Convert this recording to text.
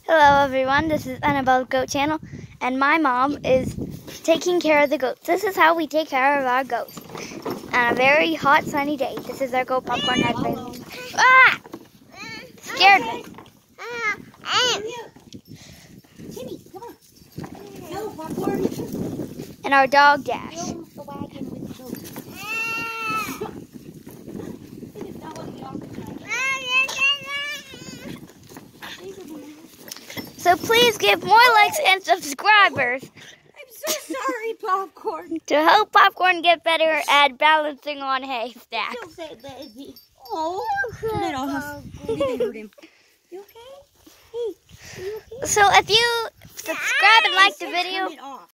Hello everyone, this is Annabelle's Goat Channel, and my mom is taking care of the goats. This is how we take care of our goats on a very hot sunny day. This is our goat Popcorn has been. Ah! Scared me. Timmy, come on. No, Popcorn. And our dog Dash. Fill the wagon with goats. So please give more likes and subscribers. I'm so sorry, Popcorn. To help Popcorn get better at balancing on haystacks. Don't say baby. Oh, turn it off. Maybe they hurt him. You okay? Hey, are you okay? So if you subscribe and like the video, Turn it off.